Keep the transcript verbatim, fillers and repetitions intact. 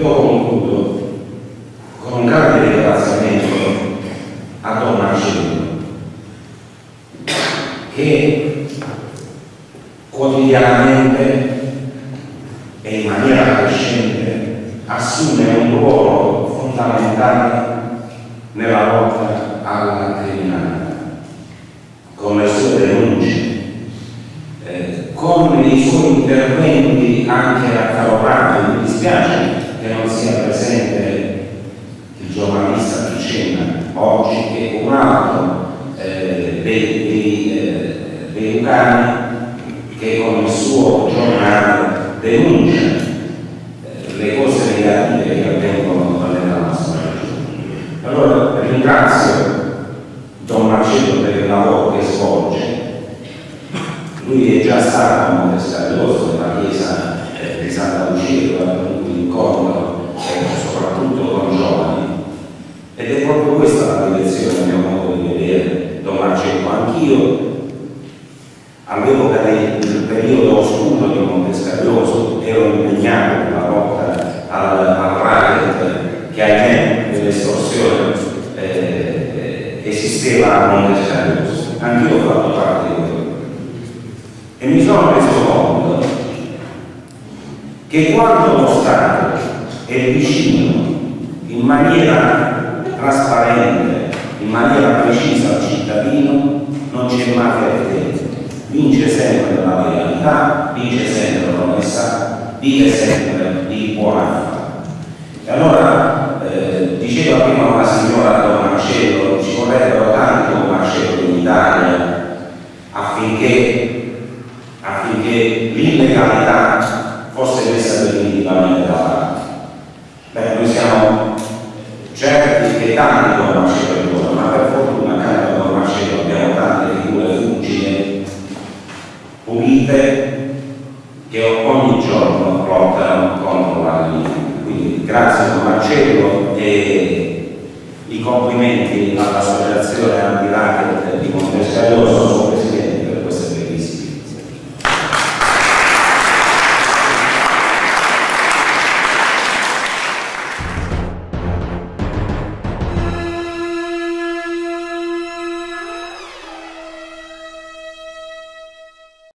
Io concludo con un grande ringraziamento a Don Marcello, che quotidianamente e in maniera crescente assume un ruolo fondamentale nella lotta alla criminalità, con le sue denunce, eh, con i suoi interventi anche accaloranti. Mi dispiace che non sia presente il giornalista Picena oggi, che un altro eh, dei, dei, eh, dei lucani che con il suo giornale denuncia eh, le cose negative che avvengono nella nostra regione. Allora ringrazio Don Marcello per il lavoro che svolge. Lui è già stato a Montescaglioso, nella chiesa eh, di Santa Lucia, dove ha avuto un incontro eh, soprattutto con giovani, ed è proprio questa la direzione, a mio modo di vedere, Don Marcello. Anch'io all'epoca del periodo oscuro di Montescaglioso ero impegnato nella lotta al, al racket che ahimè dell'estorsione eh, esisteva a Montescaglioso. Anch'io ho fatto parte di quello e mi sono reso conto che quando lo Stato è vicino in maniera trasparente, in maniera precisa al cittadino, non c'è mafia dentro. Vince sempre la legalità, vince sempre l'onestà, vive sempre di buona fede. E allora eh, diceva prima una signora Don Marcello, ci vorrebbero tanti Don Marcello in Italia affinché, affinché l'illegalità fosse messa definitivamente da parte. Beh, noi siamo certi che tanti Don Marcello, ma per fortuna accanto a Don Marcello abbiamo tante figure fuggite, pulite, che ogni giorno lottano contro la criminalità. Quindi grazie a Marcello e i complimenti all'associazione Anti-Racket di Montescaglioso.